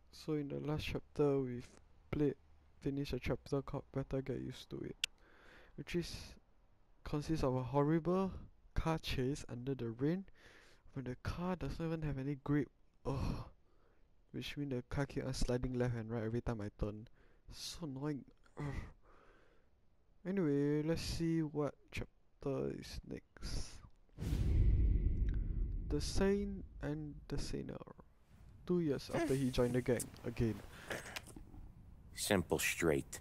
So in the last chapter we've finished a chapter called Better Get Used to It, which consists of a horrible car chase under the rain when the car doesn't even have any grip. Ugh. Which means the car keeps on sliding left and right every time I turn. So annoying. Ugh. Anyway, let's see what chapter is next. The Saint and the Sinner. 2 years after he joined the gang again. Simple, straight.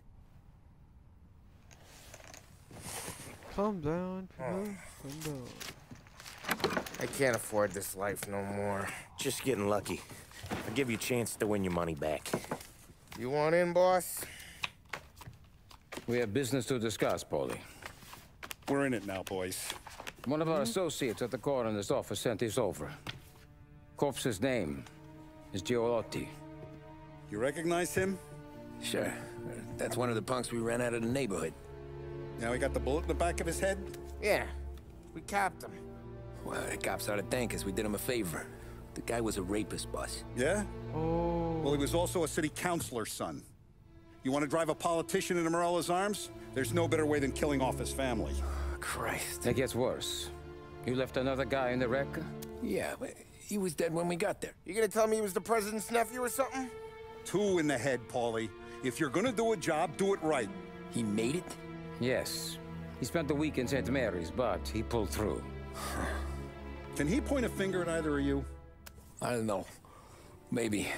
Calm down, people. Calm down. I can't afford this life no more. Just getting lucky. I'll give you a chance to win your money back. You want in, boss? We have business to discuss, Paulie. We're in it now, boys. One of our associates at the coroner's office sent this over. Corpse's name is Giolotti. You recognize him? Sure. That's one of the punks we ran out of the neighborhood. Now he got the bullet in the back of his head? Yeah. We capped him. Well, the cops ought to thank us. We did him a favor. The guy was a rapist, boss. Yeah? Oh. Well, he was also a city councilor's son. You want to drive a politician into Morella's arms? There's no better way than killing off his family. Christ. It gets worse. You left another guy in the wreck? Yeah, but he was dead when we got there. You gonna tell me he was the president's nephew or something? 2 in the head, Paulie. If you're gonna do a job, do it right. He made it? Yes. He spent the week in St. Mary's, but he pulled through. Can he point a finger at either of you? I don't know. Maybe.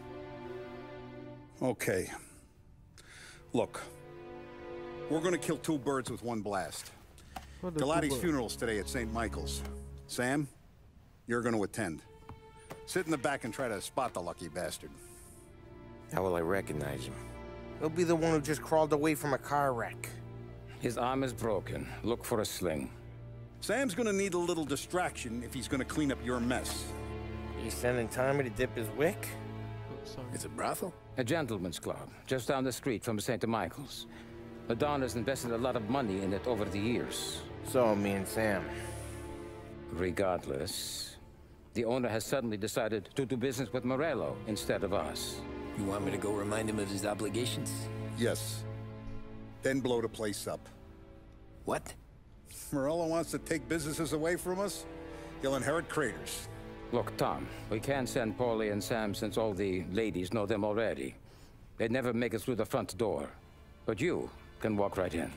Okay. Look. We're gonna kill 2 birds with 1 blast. What the Galati's people? funeral's today at St. Michael's. Sam, you're gonna attend. Sit in the back and try to spot the lucky bastard. How will I recognize him? He'll be the one who just crawled away from a car wreck. His arm is broken. Look for a sling. Sam's gonna need a little distraction if he's gonna clean up your mess. You sending Tommy to dip his wick? Oh, sorry. It's a brothel? A gentleman's club, just down the street from St. Michael's. The Don has invested a lot of money in it over the years. So, me and Sam. Regardless, the owner has suddenly decided to do business with Morello instead of us. You want me to go remind him of his obligations? Yes. Then blow the place up. What? Morello wants to take businesses away from us? He'll inherit craters. Look, Tom, we can't send Paulie and Sam since all the ladies know them already. They'd never make it through the front door. But you can walk right in.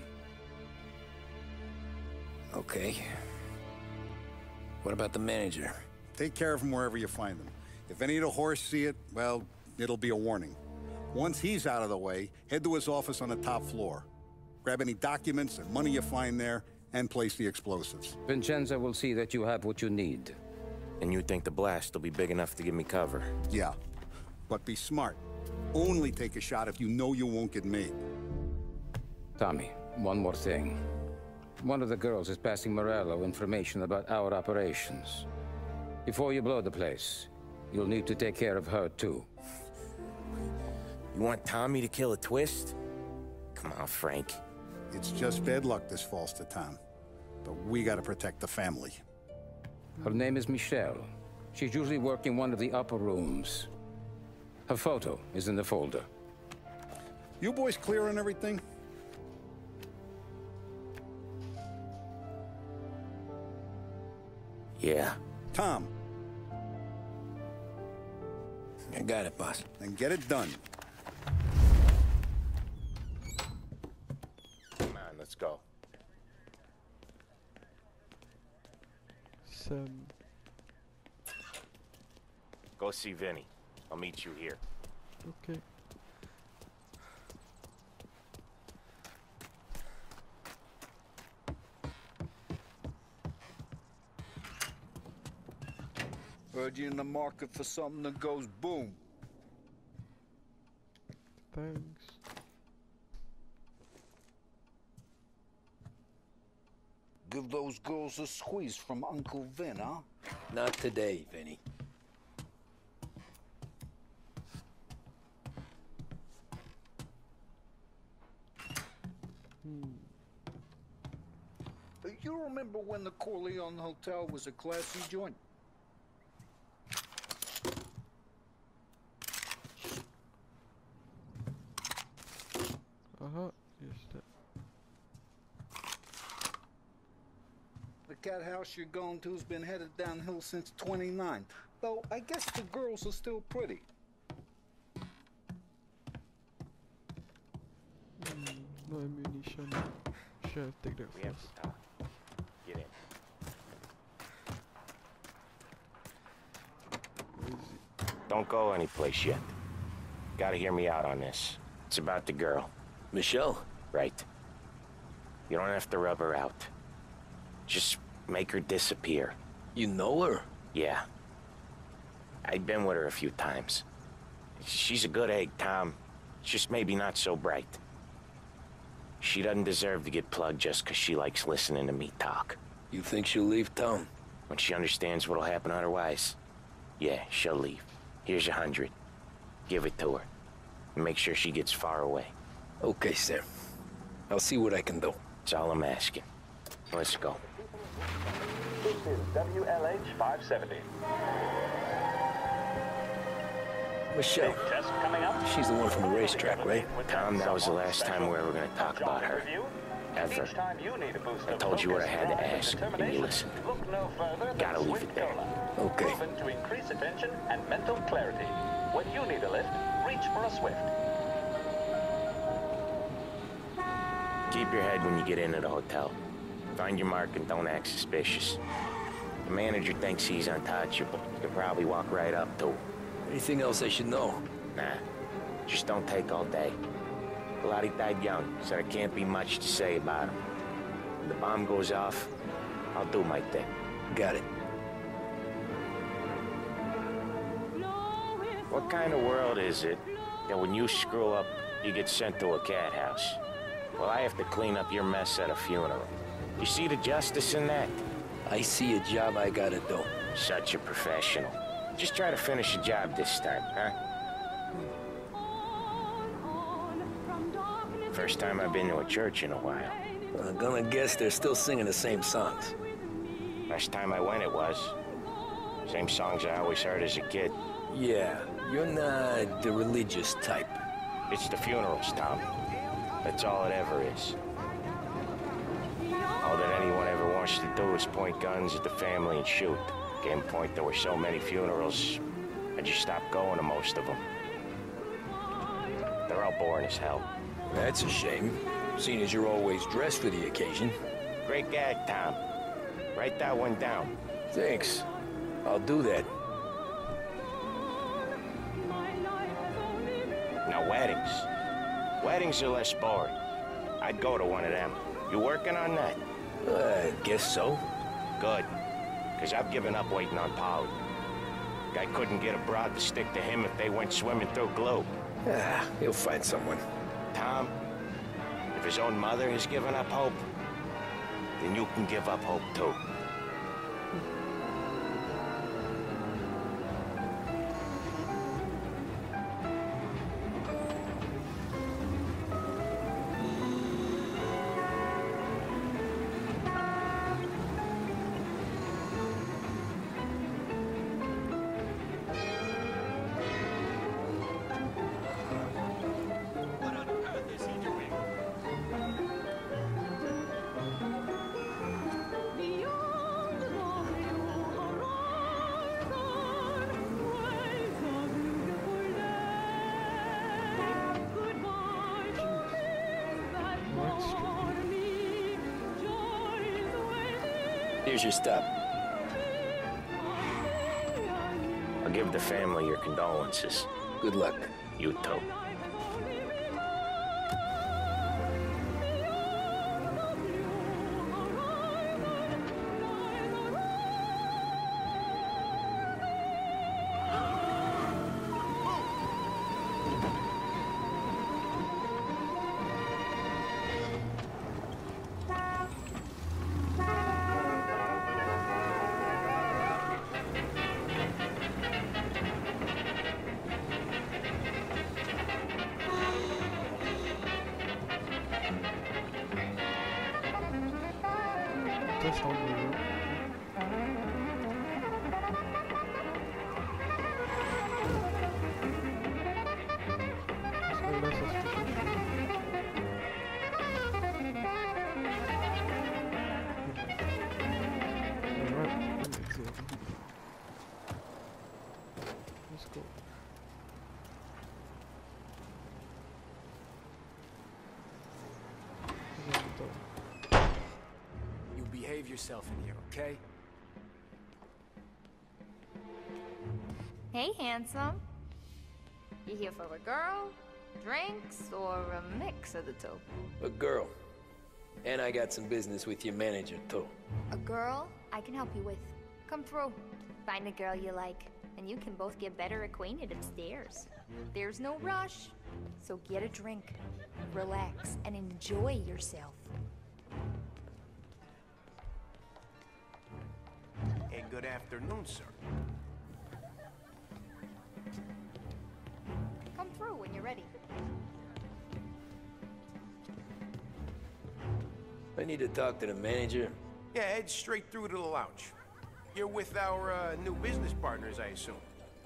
Okay. What about the manager? Take care of him wherever you find him. If any of the whores see it, well, it'll be a warning. Once he's out of the way, head to his office on the top floor. Grab any documents and money you find there, and place the explosives. Vincenzo will see that you have what you need. And you think the blast will be big enough to give me cover? Yeah, but be smart. Only take a shot if you know you won't get made. Tommy, one more thing. One of the girls is passing Morello information about our operations. Before you blow the place, you'll need to take care of her, too. You want Tommy to kill a twist? Come on, Frank. It's just bad luck this falls to Tom. But we gotta protect the family. Her name is Michelle. She's usually working one of the upper rooms. Her photo is in the folder. You boys clear on everything? Yeah. Tom, I got it, boss. then get it done. Come on, let's go. Sam. Go see Vinny. I'll meet you here. Okay. Heard you in the market for something that goes boom. Thanks. Give those girls a squeeze from Uncle Vin, huh? Not today, Vinny. You remember when the Corleone Hotel was a classy joint? how is that? The cat house you're going to's been headed downhill since 29. Though I guess the girls are still pretty. No ammunition. Should have take that We have first. to talk. Get in. Where is it? Don't go anyplace yet. Gotta hear me out on this. It's about the girl. Michelle? Right. You don't have to rub her out. Just make her disappear. You know her? Yeah. I've been with her a few times. She's a good egg, Tom. Just maybe not so bright. She doesn't deserve to get plugged just 'cause she likes listening to me talk. You think she'll leave town? When she understands what'll happen otherwise, yeah, she'll leave. Here's 100. Give it to her. And make sure she gets far away. Okay, Sam. I'll see what I can do. That's all I'm asking. Let's go. This is WLH 570. Michelle. Big test coming up. She's the one from the racetrack, right? Tom, that was the last time we were ever going to talk about her. Ever. Each time you need a boost I of told you what I focus, had to drive, and ask, and you determination, listened. Look no further than Gotta leave Swift it there. Cola. Okay. Proven to increase attention and mental clarity. When you need a lift, reach for a Swift. Keep your head when you get into the hotel. Find your mark and don't act suspicious. The manager thinks he's untouchable. You'll probably walk right up to him. Anything else I should know? Nah, just don't take all day. Pilati died young, so there can't be much to say about him. When the bomb goes off, I'll do my thing. Got it. What kind of world is it that when you screw up, you get sent to a cat house? Well, I have to clean up your mess at a funeral. You see the justice in that? I see a job I gotta do. Such a professional. Just try to finish the job this time, huh? First time I've been to a church in a while. I'm gonna guess they're still singing the same songs. Last time I went, it was. Same songs I always heard as a kid. Yeah, you're not the religious type. It's the funerals, Tom. That's all it ever is. All that anyone ever wants to do is point guns at the family and shoot. Game point, there were so many funerals, I just stopped going to most of them. They're all boring as hell. That's a shame, seeing as you're always dressed for the occasion. Great gag, Tom. Write that one down. Thanks. I'll do that. Now, weddings. Weddings are less boring. I'd go to one of them. You working on that? I guess so. Good. Because I've given up waiting on Polly. Guy couldn't get a broad to stick to him if they went swimming through glue. Ah, he'll find someone. Tom, if his own mother has given up hope, then you can give up hope too. Here's your stop. I'll give the family your condolences. Good luck. You too. That's how we roll. So less suspicious. yourself in here, okay? Hey, handsome. You here for a girl, drinks, or a mix of the two? A girl. And I got some business with your manager, too. A girl I can help you with. Come through. Find a girl you like, and you can both get better acquainted upstairs. There's no rush, so get a drink, relax, and enjoy yourself. And good afternoon, sir. Come through when you're ready. I need to talk to the manager. Yeah, head straight through to the lounge. You're with our new business partners, I assume.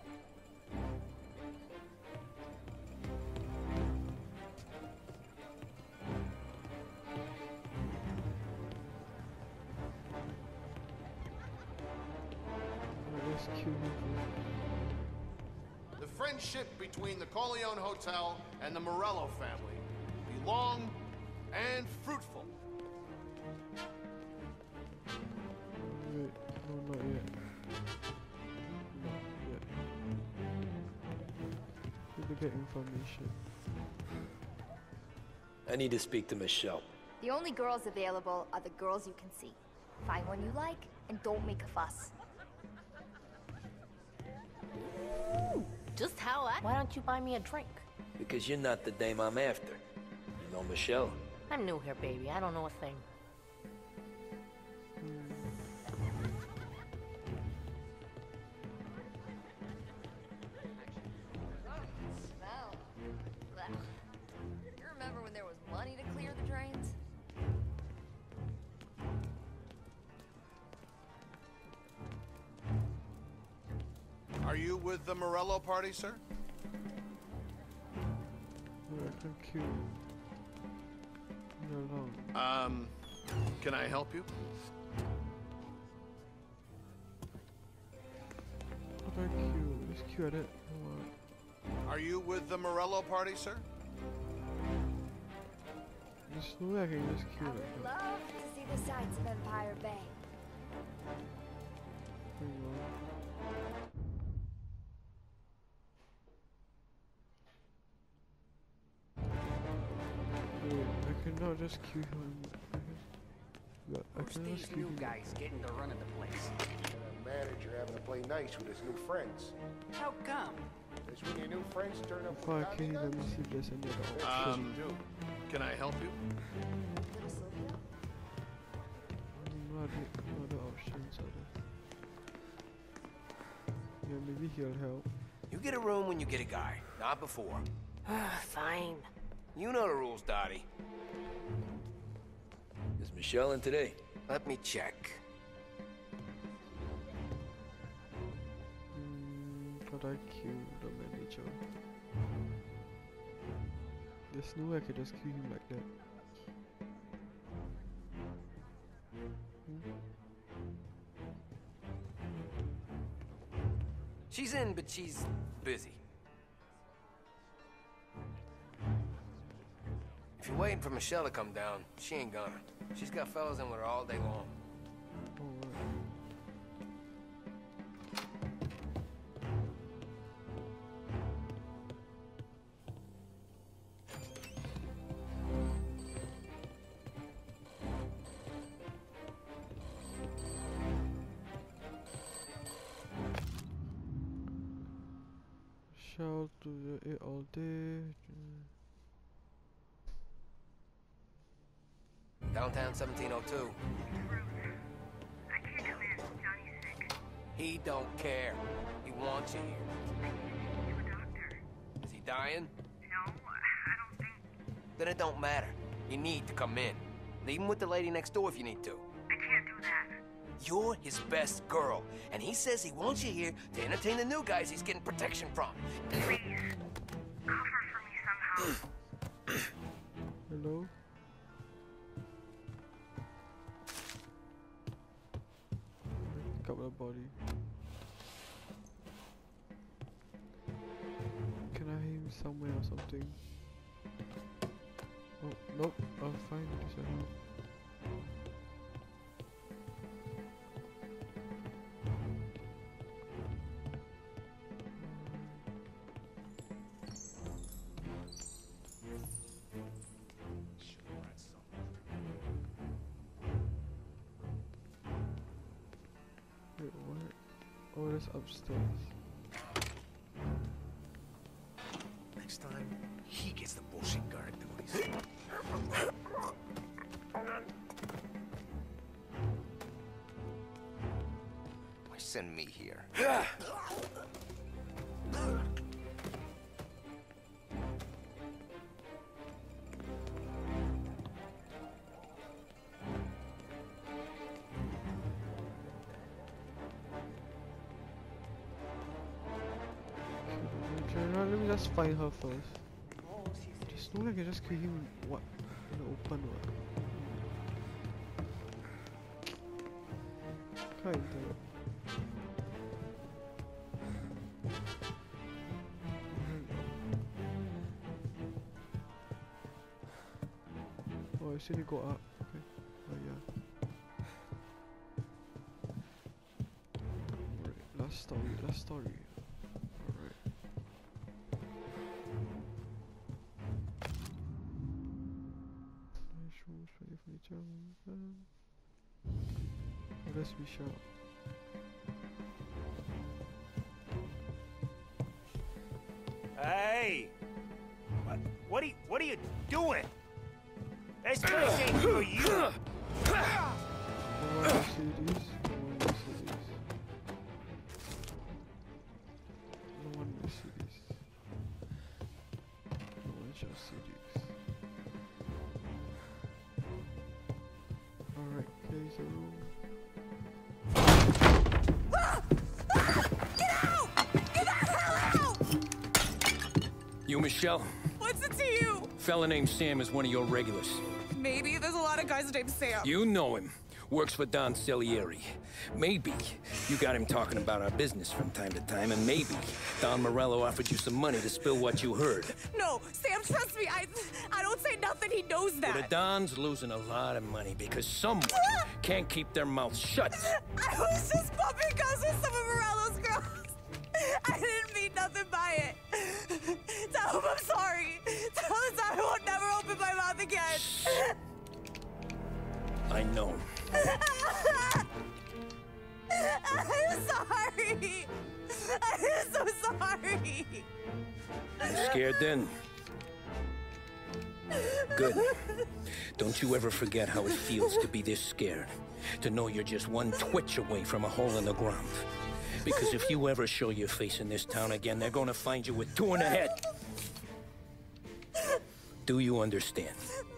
The friendship between the Corleone Hotel and the Morello family be long and fruitful. Wait, no, not yet. Not yet. Need to get information. I need to speak to Michelle. The only girls available are the girls you can see. Find one you like, and don't make a fuss. Just how I... Why don't you buy me a drink? Because you're not the dame I'm after. You know Michelle? I'm new here, baby. I don't know a thing. Smell. Blech. You remember when there was money to clear the drains? Are you with the Morello party, sir? Wait, I can queue. No, no. Can I help you? How do I queue? Just queue at it. What? Are you with the Morello party, sir? There's no way I can just queue I like would that. love to see the sights of Empire Bay. Hang on. Wait, I cannot just queue him. I Who's cannot these just queue new him. guys getting the run of the place? The manager having to play nice with his new friends. How come? Because when your new friends turn up Before with I Tommy can, let me guns, see if there's any other that's what option. you do. Can I help you? Little Sylvia? No other options are there. Yeah, maybe he'll help. You get a room when you get a guy, not before. Fine. You know the rules, Dottie. Is Michelle in today? Let me check. How do I queue the manager? There's no way I could just queue him like that. She's in, but she's busy. If you're waiting for Michelle to come down, she ain't gonna. She's got fellas in with her all day long. Shout to the 8 all day. Downtown 1702. I can't come in. Johnny's sick. He don't care. He wants you here. I need to speak to a doctor. Is he dying? No, I don't think. Then it don't matter. You need to come in. Leave him with the lady next door if you need to. I can't do that. You're his best girl, and he says he wants you here to entertain the new guys he's getting protection from. Please, cover for me somehow. Hello? Pick up the body. Can I hit him somewhere or something? Oh, nope. I'll find this at home. Wait, what? Oh, that's upstairs. Next time, he gets the bullshit guard duties. Why send me here? Let me just find her first. There's no way I can just kill him what? In the open what? Can't enter. Oh, I see you go up. Okay. Oh yeah. Right, last story. Alright. Oh, that's Michelle. Hey! What are you doing? This place ain't for you! No one will see these. No one will see these. No one shall see these. Alright, here's the room. You, Michelle? What's it to you? Fella named Sam is one of your regulars. Maybe there's a lot of guys named Sam. You know him. Works for Don Celieri. Maybe you got him talking about our business from time to time, and maybe Don Morello offered you some money to spill what you heard. No, Sam, trust me. I don't say nothing. He knows that. Well, the Don's losing a lot of money because someone can't keep their mouth shut. I was just bumping guns with some of Morello's girls. I didn't mean nothing by it. Tell him I'm sorry. Tell him I won't never open my mouth again. I know. I'm sorry. I'm so sorry. You scared then? Good. Don't you ever forget how it feels to be this scared. To know you're just one twitch away from a hole in the ground. Because if you ever show your face in this town again, they're gonna find you with two in the head. Do you understand?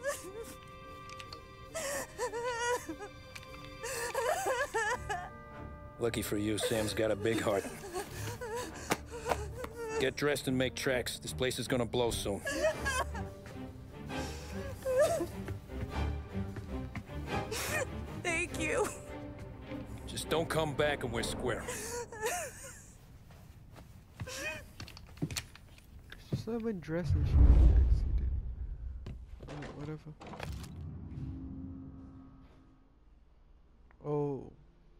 Lucky for you, Sam's got a big heart. Get dressed and make tracks. This place is gonna blow soon. Thank you. Just don't come back and we're square. She's not even dressed and she exceeded. Alright, whatever. Oh.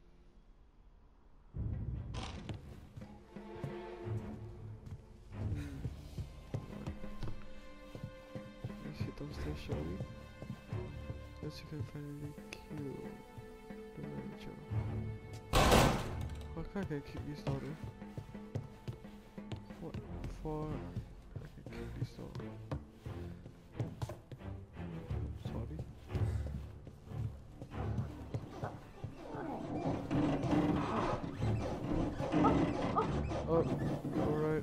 Let's hit downstairs, shall we? Let's see if we can finally kill the manager. How come I can keep this door though? What for? I can keep this door. Sorry. Oh, alright.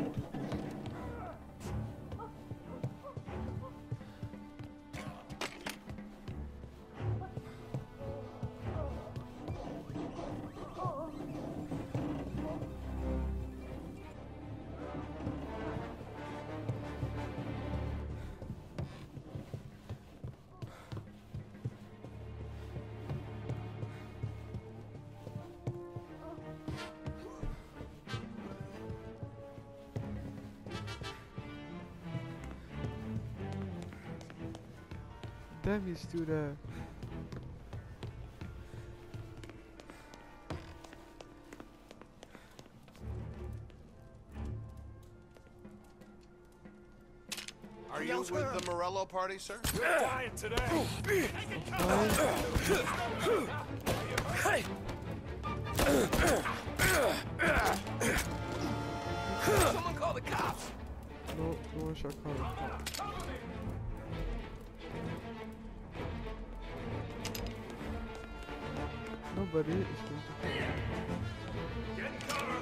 Damn, he's still there. Are you with the Morello party, sir? You're dying today. Someone call the cops! No, no one shall call the cops. Nobody is going to call. Get in cover!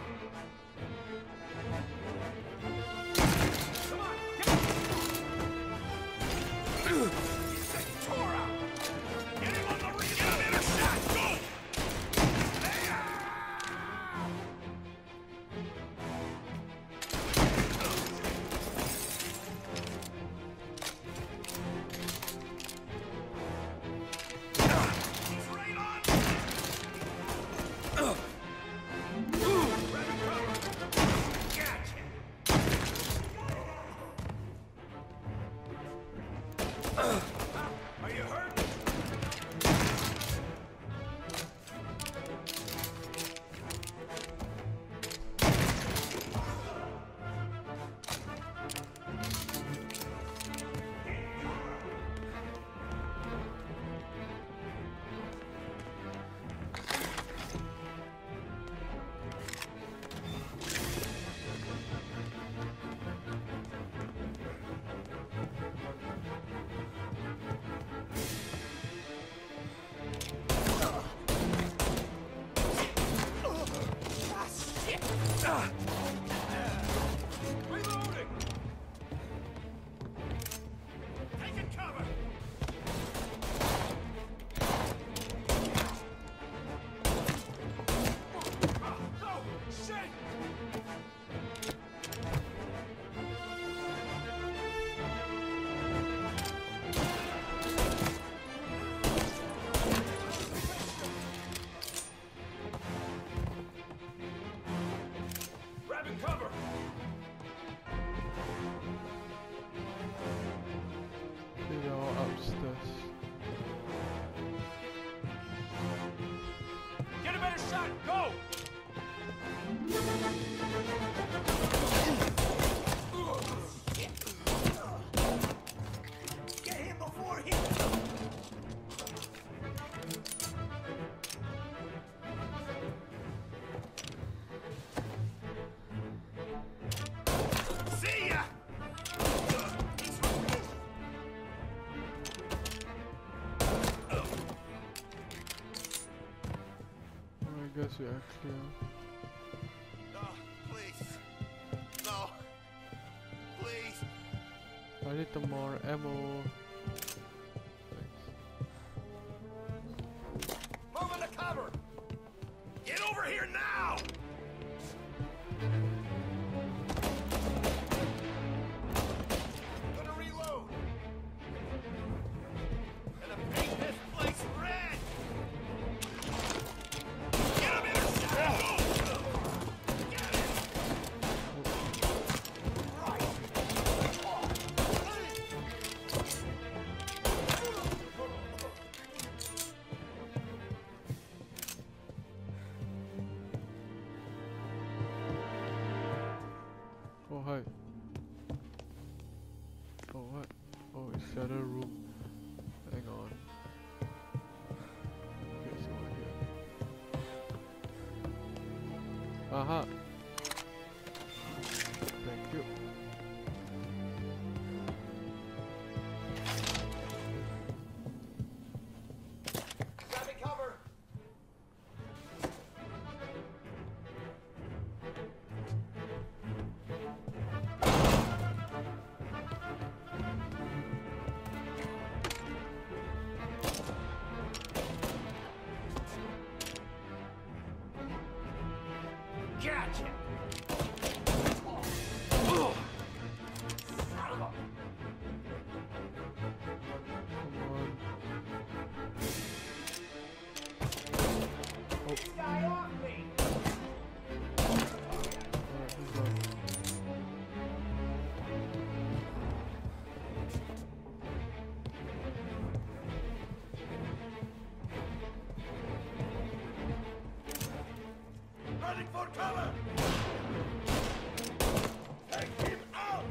Are you hurt? Reloading! Taking cover! Oh, shit! Grabbing cover! They are upstairs. Get a better shot! Go! Get him before he... See ya! I guess we are clear. No, please. No. Please. I need some more ammo. Moving to cover! Get over here now! Gonna reload. Gonna paint this place red! Get him in a shot! Get it! Oh hi. Oh what? Oh it's the other room. Hang on. Okay, so we're here. Aha! Thank you. Grabbing cover! Gotcha! Come on. Guy off me! Alright, he's gone. Running for cover! Take him out!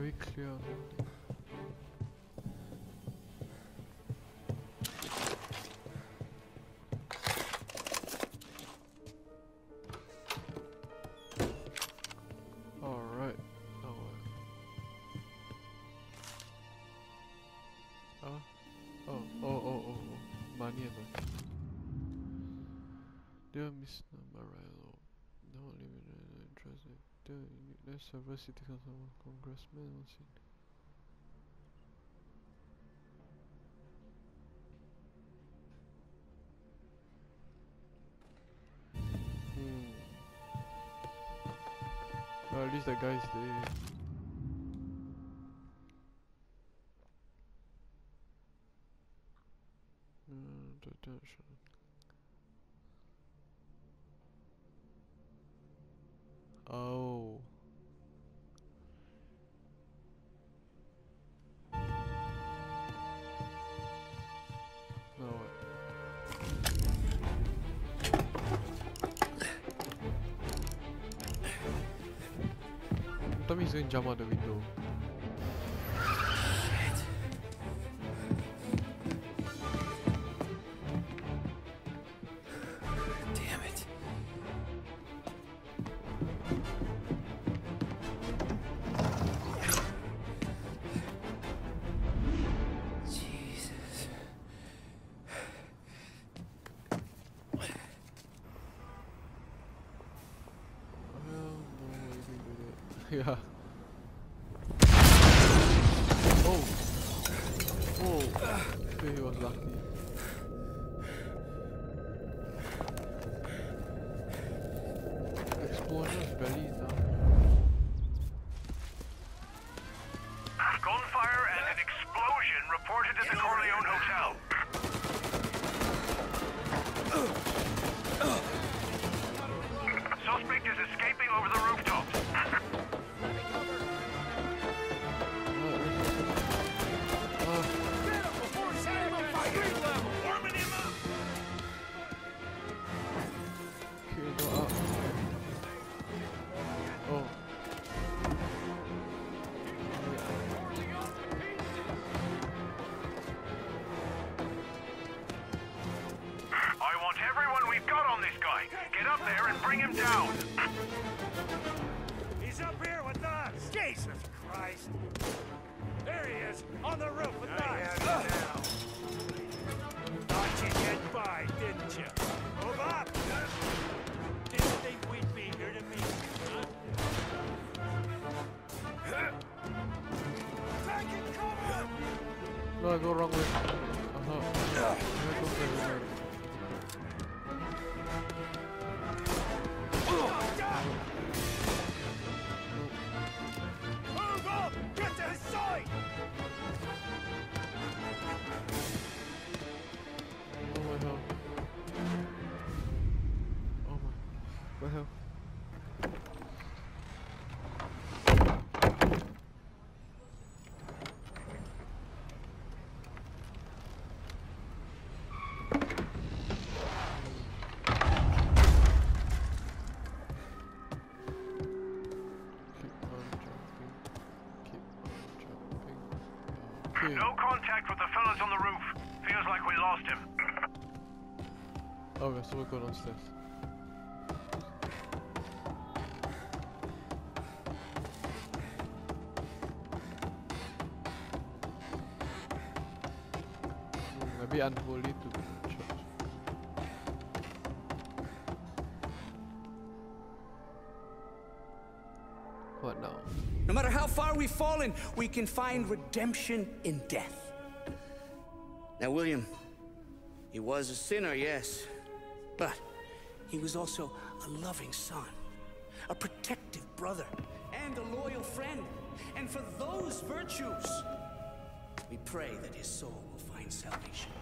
very clear. Alright. Now what? Oh. Money and all. Dear Miss Morello, no limited interest. There's several city council congressmen on scene. Well, at least that guy's there. Detention. Oh. No. Tommy's going to jump out the window. Damn it. Jesus. Yeah. Oh. Okay, he was lucky. Explosion is barely enough. Gunfire and an explosion reported at the Corleone Hotel. Suspect is escaping over the rooftops. Bring him down! He's up here with us! Jesus Christ! There he is, on the roof with us! Thought you'd get by, didn't you? Move up! Didn't think we'd be here to meet you, huh? Taking cover! No, I go wrong way. Move up! Get to his side! Oh my hell. Oh my hell. No contact with the fellas on the roof. Feels like we lost him. Okay, so we'll go downstairs. A bit unholy to go to church. What now? No matter how far we've fallen, we can find redemption in death. Now, William, he was a sinner, yes, but he was also a loving son, a protective brother, and a loyal friend. And for those virtues, we pray that his soul will find salvation.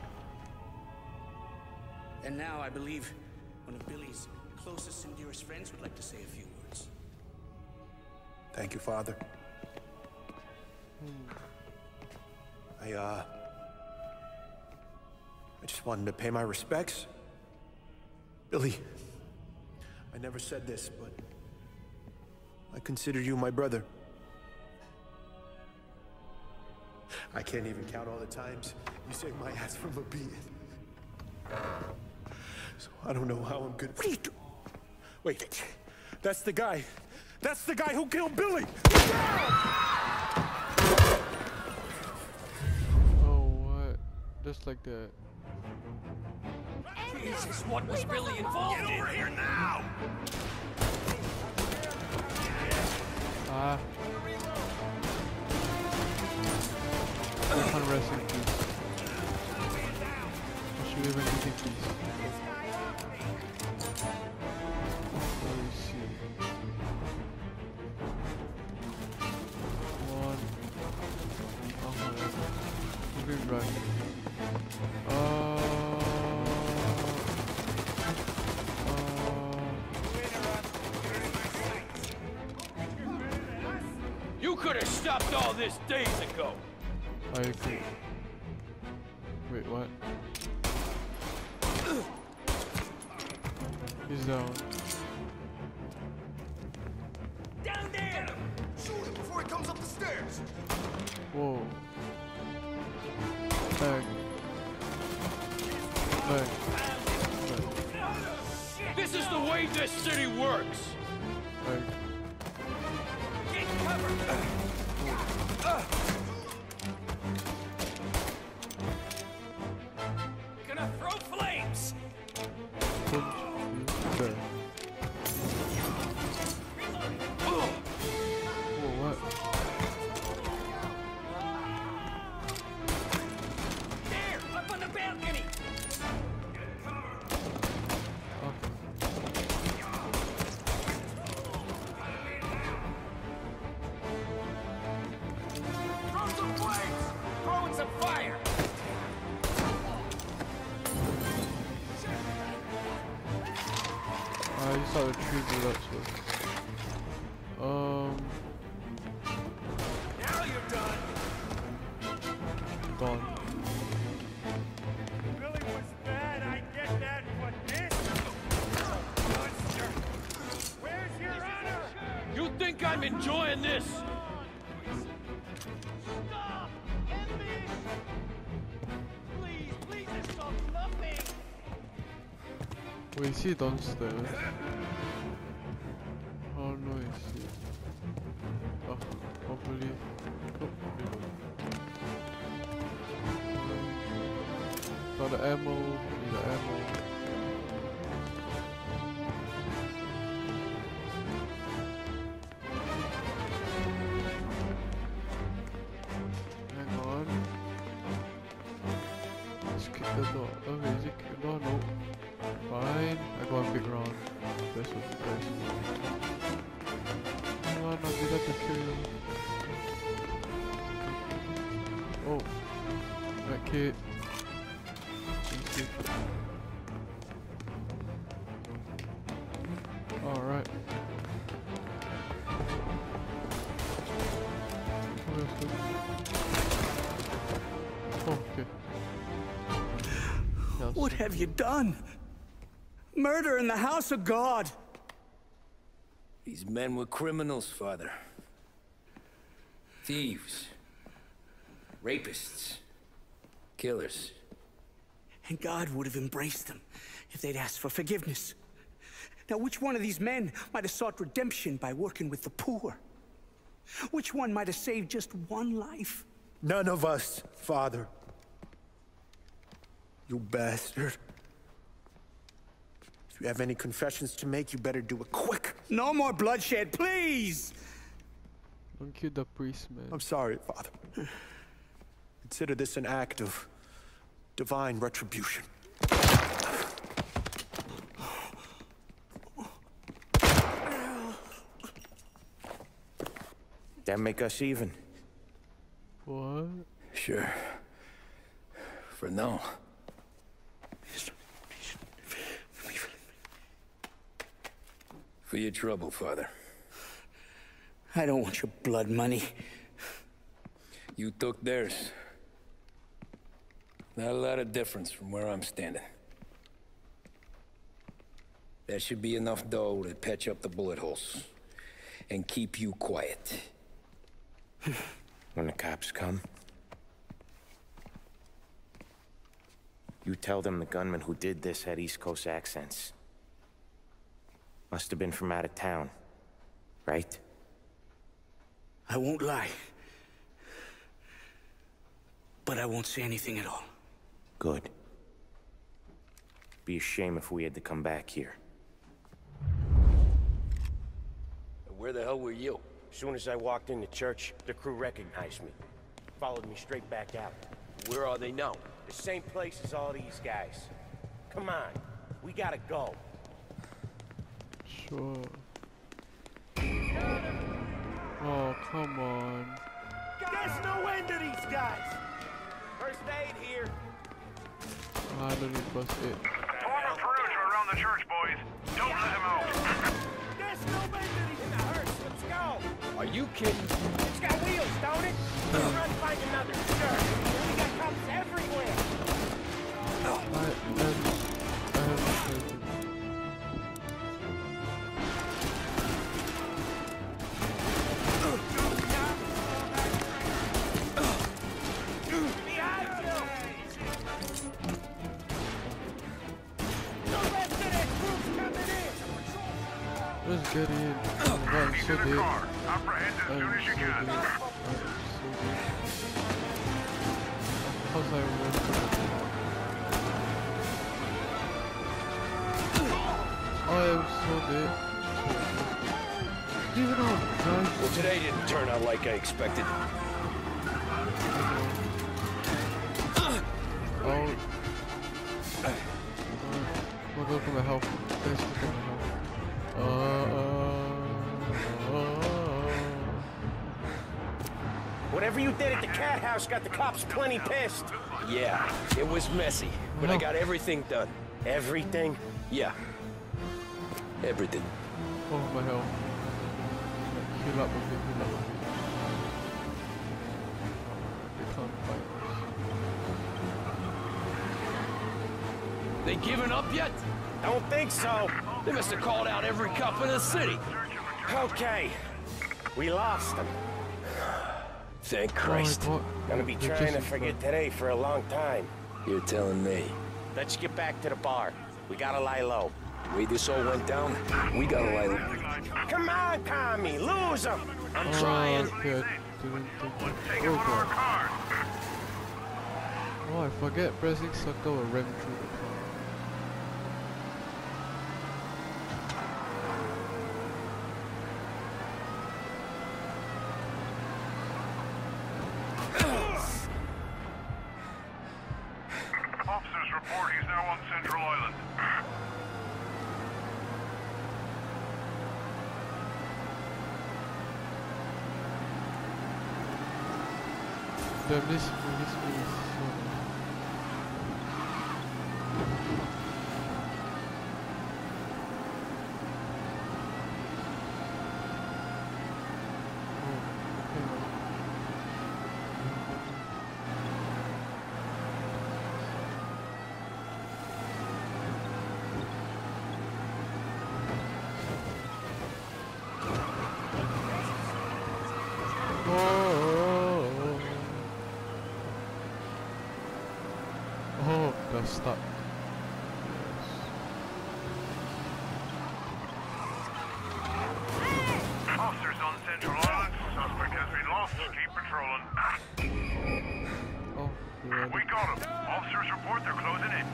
And now I believe one of Billy's closest and dearest friends would like to say a few words. Thank you, Father. I just wanted to pay my respects. Billy, I never said this, but I consider you my brother. I can't even count all the times you saved my ass from a beating. So I don't know how I'm good. What are you doing? Wait, that's the guy. That's the guy who killed Billy! Oh, what? Just like that. Jesus, what was Billy involved in? Get over here now! Ah. Rest in peace. I should even be in peace. Let me see. One. Moving right. You could have stopped all this days ago. I agree. Wait, what? He's down. Down there! Shoot him before he comes up the stairs! Whoa. Back. Back. This is the way this city works. Back. Get covered! Gonna throw flames! Punch. There. Whoa, what? There! Up on the balcony! Throw some flames! Throwing some fire! I just saw the tree blew up, so. Now you're done! Gone. Billy was bad, I get that, but this? Monster! Where's your honor? You think I'm enjoying this? Stop! End this! Please, please stop nothing! Wait, is he downstairs? Oh no, is he? Oh, hopefully. Oh, got the ammo, need the ammo. Hang on. Let's kick the door. Okay, is it kick the door? No. Fine. I got a big round. That's what you guys come on, I'll be there to kill you. Oh. That kid. Alright. Oh, okay. What have you done? Murder in the house of God! These men were criminals, Father. Thieves. Rapists. Killers. And God would have embraced them if they'd asked for forgiveness. Now, which one of these men might have sought redemption by working with the poor? Which one might have saved just one life? None of us, Father. You bastard. If you have any confessions to make, you better do it quick. No more bloodshed, please! Don't kill the priest, man. I'm sorry, Father. Consider this an act of divine retribution. That make us even? What? Sure. For now. For your trouble, Father. I don't want your blood money. You took theirs. Not a lot of difference from where I'm standing. That should be enough dough to patch up the bullet holes. And keep you quiet. When the cops come, You tell them the gunman who did this had East Coast accents. Must have been from out of town, right? I won't lie. But I won't say anything at all. Good. Be a shame if we had to come back here. Where the hell were you? As soon as I walked in the church, the crew recognized me. Followed me straight back out. Where are they now? The same place as all these guys. Come on, we gotta go. Sure. Oh, come on. There's no end to these guys! First aid here. I don't need first aid. Former Perugia around the church, boys. Don't let him out. There's no end to these in the hearse. Let's go. Are you kidding? It's got wheels, don't it? We'll run find another. Sure. We got cops everywhere. Let's get in. I'm so dead. Apprehend as soon as you can. How's I win? I am so dead. Even on Well, today didn't turn out like I expected. Oh. We'll go for my health. Thanks for my health. Whatever you did at the cat house got the cops plenty pissed. Yeah, it was messy, but I got everything done. Everything? Yeah. Everything. Oh, my health. Heal up a bit, heal up a bit. They can't fight us. They giving up yet? Don't think so. They must have called out every cop in the city. Okay. We lost them. Thank Christ. Gonna be trying to forget today for a long time. You're telling me. Let's get back to the bar. We gotta lie low. The way this all went down, we gotta lie low. Come on, Tommy, lose them. I'm trying. Good. Oh, I forget pressing circle will ram through the car. Officers report he's now on Central Island. Damn, this is so... Oh, that's stuck. Officers on Central Island. Suspect has been lost. Keep patrolling. Oh, we got him. Officers report they're closing in.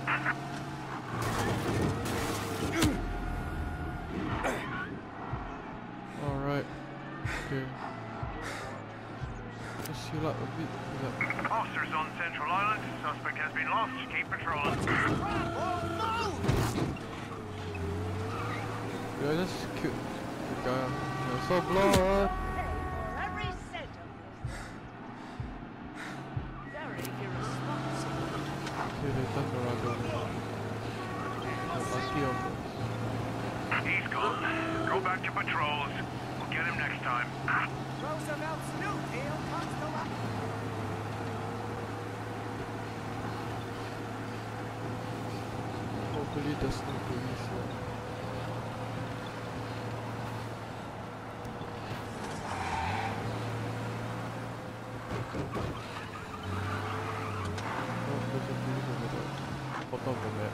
Alright. Okay. Just heal up a bit. Heal up. Officers on Central Island. Suspect has been lost. Keep patrolling. Yeah, I just killed the guy. Yeah, so blood. Every cent of this. Very irresponsible. Okay, they turn around there. Lucky of us. He's gone. Go back to patrols. We'll get him next time. Roosevelt's new deal comes to life. Hopefully there's no police here. Oh, there's a police over there. bottom of the map.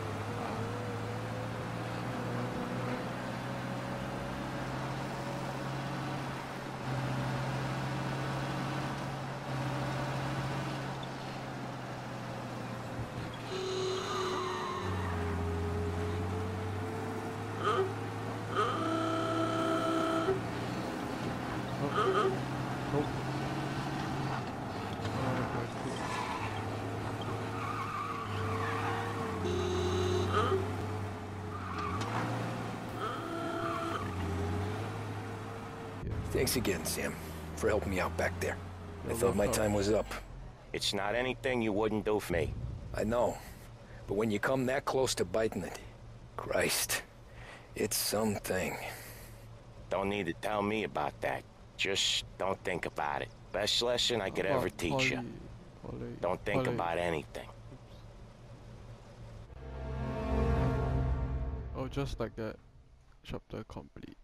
Thanks again, Sam, for helping me out back there. I thought my time was up. It's not anything you wouldn't do for me. I know, but when you come that close to biting it, Christ, it's something. Don't need to tell me about that. Just don't think about it. Best lesson I could ever teach you. Don't think about anything. Oh, just like that. Chapter complete.